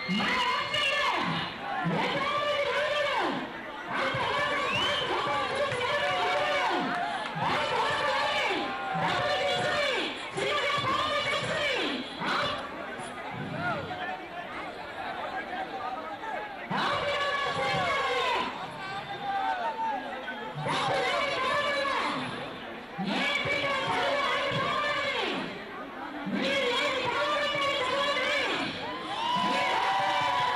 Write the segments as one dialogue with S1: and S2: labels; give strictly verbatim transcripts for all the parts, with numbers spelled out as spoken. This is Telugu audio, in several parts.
S1: Yeah.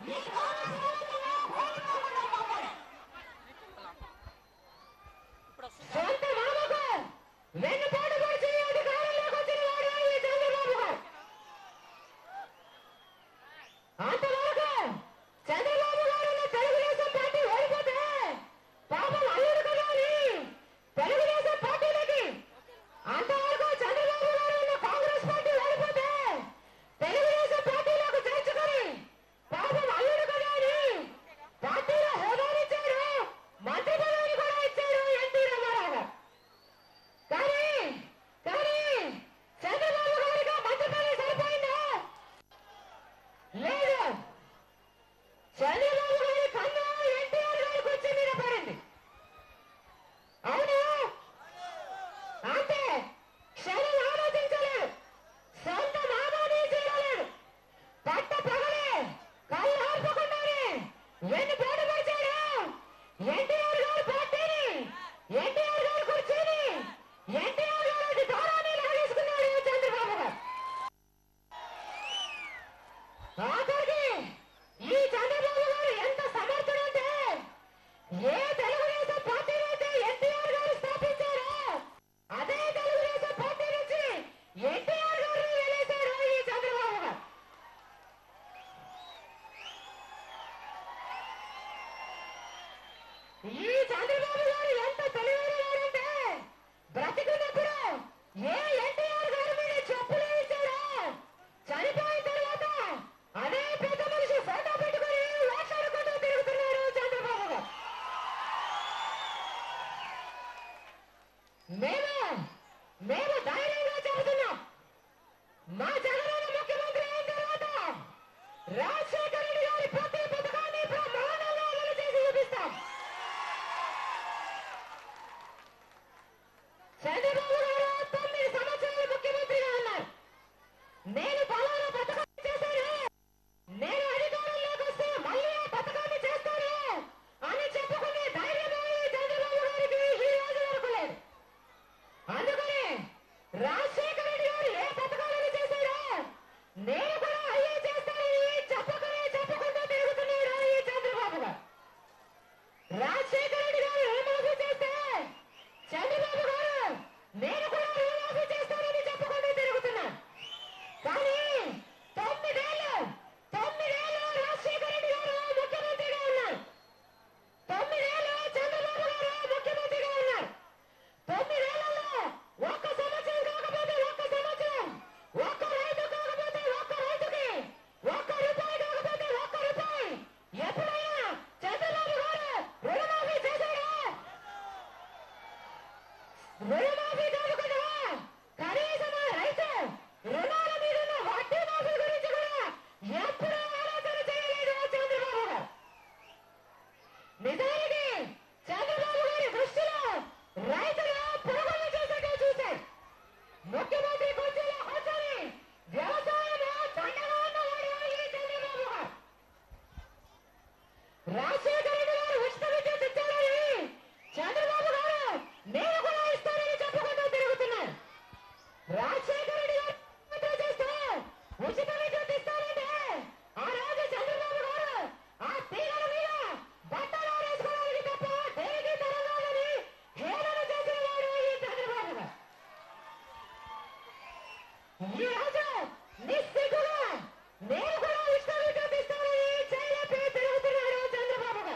S1: నేను కూడా విశ్వవిద్యాలయం చంద్రబాబు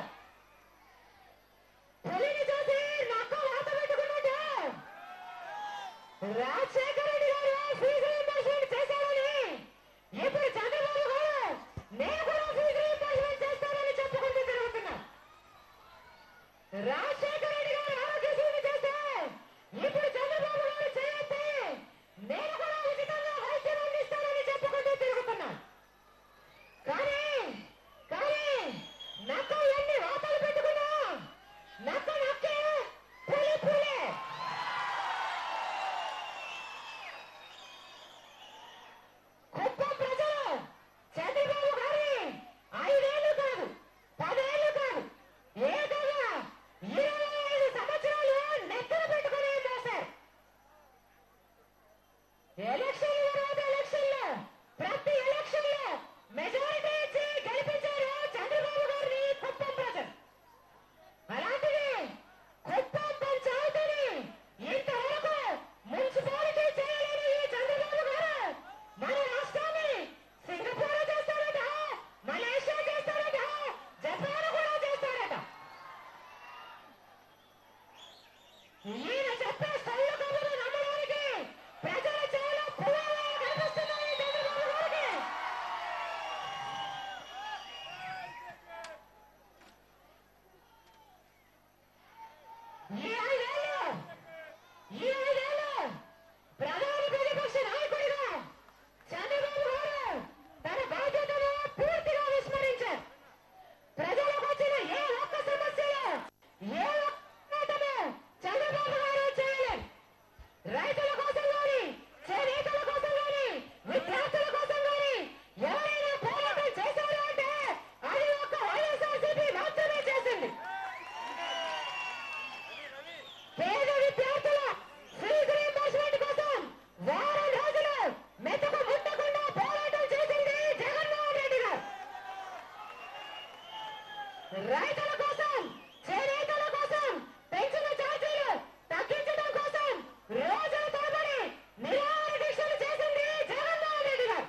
S1: రైతుల కోసం, చేనేతల కోసం పెంచిన ఛార్జీలు తగ్గించడం కోసం రోజుల తరబడి నిరాహార దీక్షలు చేసింది జగన్మోహన్ రెడ్డి గారు.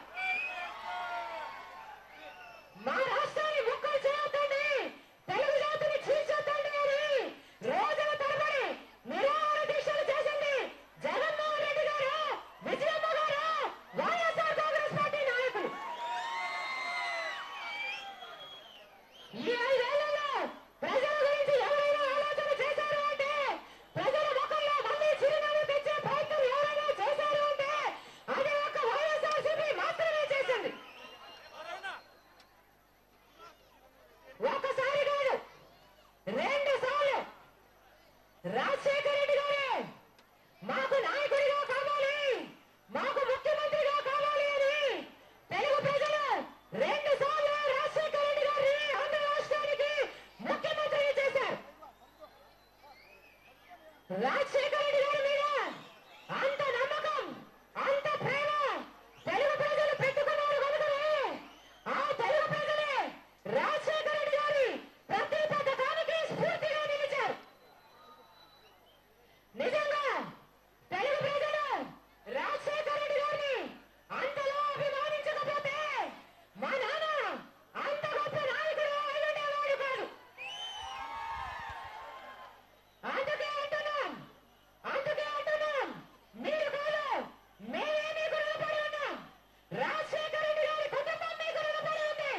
S1: మా రాష్ట్రాన్ని ముక్కలు చేయొద్దండి, తెలుగు జాతిని చీల్చొద్దండి అని రోజుల తరబడి నిరాహార దీక్షలు చేసింది జగన్మోహన్ రెడ్డి గారు, విజయమ్మ గారు, వైఎస్ఆర్ కాంగ్రెస్ పార్టీ నాయకులు. ఈ ఐదేళ్లలో ప్రజల గురించి ఎవరైనా ఆలోచన చేశారు అంటే, ప్రజల ముఖంలో మళ్ళీ చిరునవ్వు తెచ్చే ప్రయత్నం ఎవరైనా చేశారు అంటే అది ఒక వైఎస్ఆర్సీపీ మాత్రమే చేసింది. ఒకసారి కాదు, రెండు సార్లు రాజశేఖర రెడ్డి గారే మాకు నాయకుడిగా కావాలి, మాకు ముఖ్యమంత్రిగా కావాలి అని తెలుగు ప్రజలు రెండు సార్లు రాజశేఖర రెడ్డి గారిని ఆంధ్ర రాష్ట్రానికి ముఖ్యమంత్రి చేశారు. రాజశేఖర రెడ్డి గారి మీద అంత నమ్మకం, అంత ప్రేమ తెలుగు ప్రజలు పెట్టుకున్నారు కనుకనే ఆ తెలుగు ప్రజలే రాజశేఖర రెడ్డి గారి ప్రతి పథకానికి స్ఫూర్తిగా నిలిచారు. నిజంగా తెలుగు ప్రజలు రాజశేఖర రెడ్డి గారిని అంతలో అభిమానించకపోతే మా నాన్న అంత గొప్ప నాయకుడు అయ్యుండేవాడు కాదు. అందుకే అంటున్నాం, అందుకే అంటున్నాం, మీరు కాదు మేమే మీకు రుణపడి ఉన్నాం. రాజశేఖర రెడ్డి గారి కుటుంబం మీకు రుణపడి ఉంది.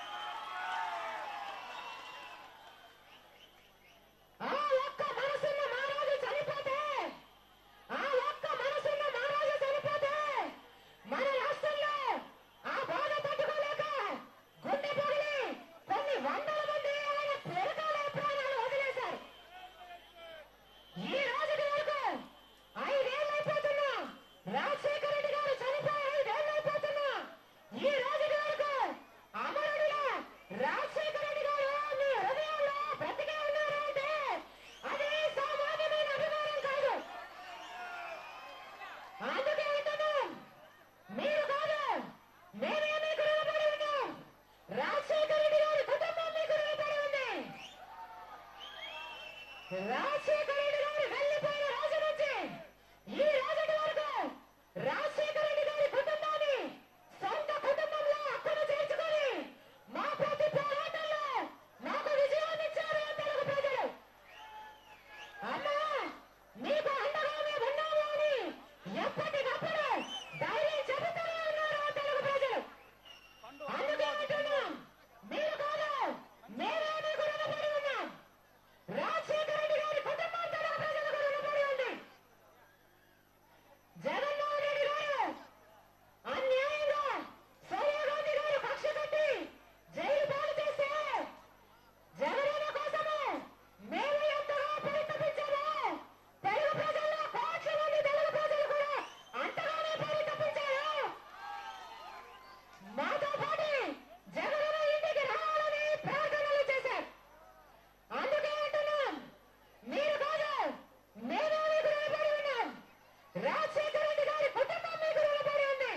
S1: ఆ ఒక్క మనసున్న మహారాజు చనిపోతే, ఆ ఒక్క మనసున్న మహారాజు చనిపోతే మన రాష్ట్రంలో ఆ బాధ తట్టుకోలేక గుండె పగిలి కొన్ని వందల మంది ఆయన పెరకాలే ప్రాణాలు వదిలేశారు. ఈ రోజుకి వరకు ఐదేళ్ళు అయిపోతున్నా, రాజశేఖర రెడ్డి గారు చనిపోయి ఐదేళ్ళు అయిపోతున్నా, ఈ రోజుకి వరకు అమరుడుగా రాజశేఖర రెడ్డి గారు మీ హృదయంలో బ్రతికే ఉన్నారు అంటే అది సామాన్యమైన అభిమానం కాదు. అందుకే అంటున్నాం, మీరు కాదు మేమే మీకు రుణపడి ఉన్నాం. రాజశేఖర రెడ్డి గారి కుటుంబం మీకు రుణపడి ఉంది. రాజశేఖర రెడ్డి గారు వెళ్లిపోయిన రోజు నుంచి ఈ రోజుటి వరకు రాజశేఖర రెడ్డి గారి కుటుంబాన్ని సొంత కుటుంబంలో హక్కును చేర్చుకొని మా ప్రతి పోరాటంలో మాకు విజయాన్ని ఇచ్చారు తెలుగు ప్రజలు. అమ్మా మీకు అండగా మేము ఉన్నాము అని ఎప్పటికప్పుడు ధైర్యం చెబుతూనే ఉన్నారు తెలుగు ప్రజలు. అందుకే అంటున్నాం, మీరు కాదు మేమే మీకు రుణపడి ఉన్నాం. రాజశేఖర రెడ్డి గారి కుటుంబం తెలుగు ప్రజలకు రుణపడి ఉంది. జగన్మోహన్ రెడ్డి గారు అన్యాయంగా సోనియా గాంధీ గారు కక్ష కట్టి జైలు పాలు చేస్తే జగనన్న కోసము మేము ఎంతగా పరితపించామో తెలుగు ప్రజల్లో కోట్ల మంది తెలుగు ప్రజలు కూడా అంతగానే పరితపించారు. మాతో పాటు జగనన్న ఇంటికి రావాలని ప్రార్థనలు చేశారు. అందుకే అంటున్నాం, మీరు కాదు మేమే మీకు రుణపడి ఉన్నాం. రాజశేఖర రెడ్డి గారి కుటుంబం మీకు రుణపడి ఉంది.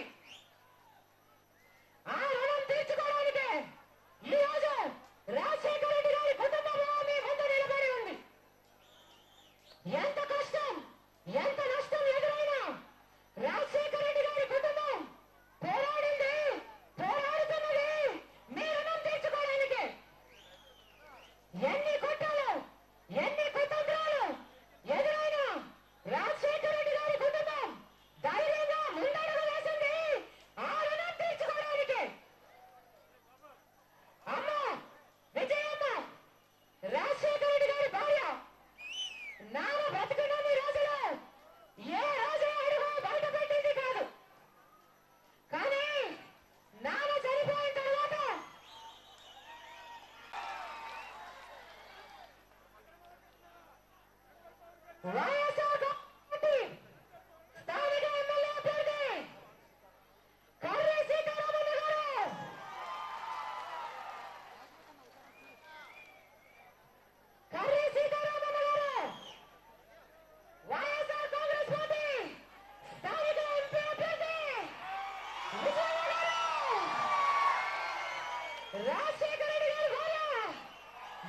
S1: ఆ రుణం తీర్చుకోవడానికే ఈ రోజు రాజశేఖర రెడ్డి గారి కుటుంబం మీ ముందు నిలబడి ఉంది. ఎంత కష్టం, ఎంత నష్టం ఎదురైనా రాజశేఖర రెడ్డి గారి కుటుంబం పోరాడింది, పోరాడుతున్నది మీ రుణం తీర్చుకోవడానికే. ఎన్ని కుట్రలు, ఎన్ని కుతంత్రాలు ఎదురైనా రాజశేఖర రెడ్డి గారి కుటుంబం ధైర్యంగా ముందడుగు వేసింది ఆ రుణం తీర్చుకోవడానికే. అమ్మ విజయమ్మ, రాజశేఖర రెడ్డి గారి భార్య, నాన్న బ్రతుకున్నన్ని రోజులు ఏ రోజు అడుగు బయట పెట్టింది కాదు. కానీ నాన్న చనిపోయిన తర్వాత వైఎస్ఆర్ పార్టీ స్థానిక ఎమ్మెల్యే అభ్యర్థి కర్రీ సీతారామన్న గారు కర్రీ సీతారామన్న గారు వైఎస్ఆర్ కాంగ్రెస్ పార్టీ స్థానిక ఎంపీ అభ్యర్థి విజయమ్మ గారు, రాజశేఖర రెడ్డి గారి భార్య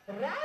S1: రా